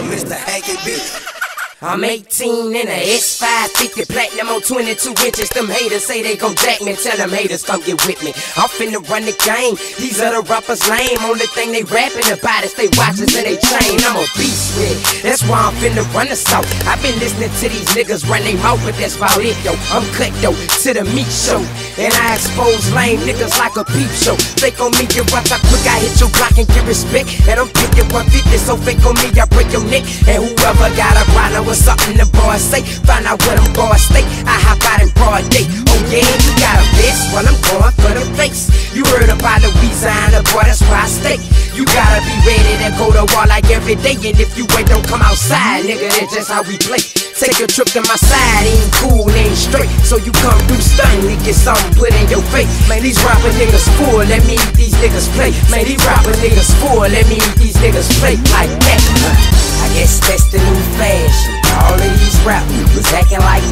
Mr. AKB. I'm 18 in a S550 platinum on 22 inches. Them haters say they gon' jack me. Tell them haters come get with me. I'm finna run the game. These other rappers lame. Only thing they rapping about is they watches and they chain. I'm a beast with it. That's why I'm finna run the south. I've been listening to these niggas run they mouth, but that's about it, yo. I'm cut, though, to the meat show. And I expose lame niggas like a peep show. Fake on me, get rough, I quick, I hit your block and get respect. And I'm picking 150, so fake on me, I break your neck. And whoever got a problem with something the boys say, find out where them boys stay. I hop out in broad day. Oh yeah, you got a bitch, well I'm going for the face. You heard about Louisiana, boy, that's where I stay. You gotta be ready to go to war like every day. And if you ain't, don't come outside, nigga, that's just how we play. Take a trip to my side, ain't cool, ain't straight. So you come through stunning, get something put in your face. Man, these rapper niggas full, let me eat these niggas play. Man, these rapper niggas full, let me eat these niggas play like that. I guess that's the new fashion. All of these rap niggas acting like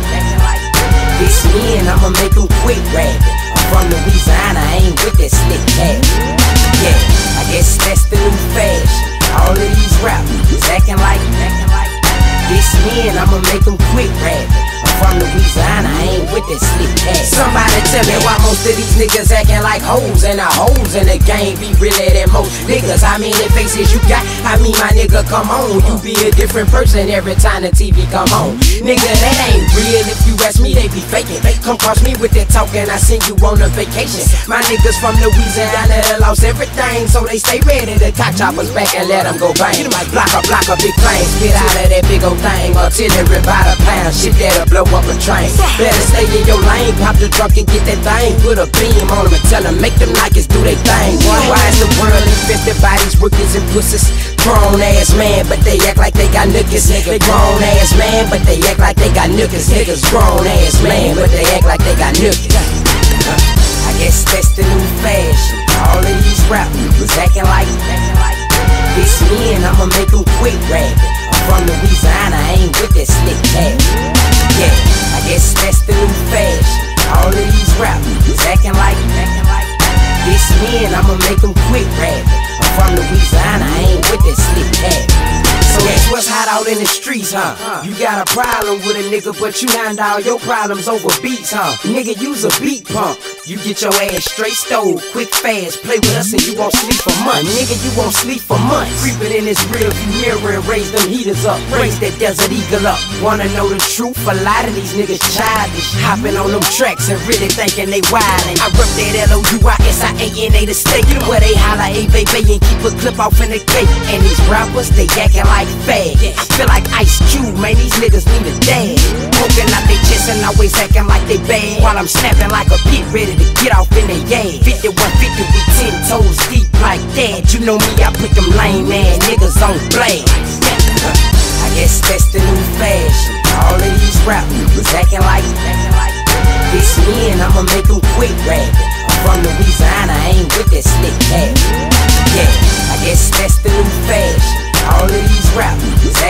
this me and I'ma make them quit rapping. I'm from Louisiana, I ain't with that slick cat. Yeah, I guess that's the new fashion. All of these rap niggas acting like this me and I'ma make them quit rapping. I'm from Louisiana, I ain't with that slick cat. Somebody tell me why most of these niggas acting like hoes, and the hoes in the game be realer than most niggas. I mean, the faces you got, I mean, my nigga, come on. You be a different person every time the TV come on. Nigga, that ain't real. If you ask me, they be faking. Come cross me with that talk and I send you on a vacation. My niggas from Louisiana that lost everything, so they stay ready to cock choppers back and let them go bang. Block a big plane, spit out of that big old thing. Artillery by the pound, shit that'll blow up a train. Better stay in your lane, pop the trunk and get that thing. Put a beam on them and tell them make them Nikes do they thing. Why is the world infested by these rookies and pussies? Grown ass man, but they act like they got nookies. They grown ass man, but they act like they got nookies. Niggas grown ass man, but they act like they got nookies. I guess that's the new fashion. All of these rap niggas acting like this me and I'ma make them quit rapping. I'm from Louisiana, I ain't with that slick cat. Yeah, I guess that's the new fashion. All of these rap niggas acting like this me and I'ma make them quit rapping. I'm from Louisiana, I ain't with that slick cat. So that's what's hot out in the streets, huh? You got a problem with a nigga, but you hand all your problems over beats, huh? Nigga, you's a beat punk. You get your ass straight stole, quick fast, play with us and you won't sleep for months. Nigga, you won't sleep for months. Creeping in this rear view mirror and raise them heaters up. Raise that Desert Eagle up. Wanna know the truth? A lot of these niggas childish. Hopping on them tracks and really thinking they wildin'. I rep that Louisiana the state, where they holla a baby and keep a clip off in the cake. And these rappers, they acting like fags. I feel like Ice Cube, man, these niggas need a dad. Poking out they chest and always acting like they bad, while I'm snapping like a pit ready to get off in the yard. 5150, we 10 toes deep like that. You know me, I put them lame ass niggas on blast. I guess that's the new fashion. All of these rap niggas acting like this me and I'ma make them quit rapping. I'm from Louisiana, I ain't with that slick cat. Yeah, I guess that's the new fashion. All of these rap niggas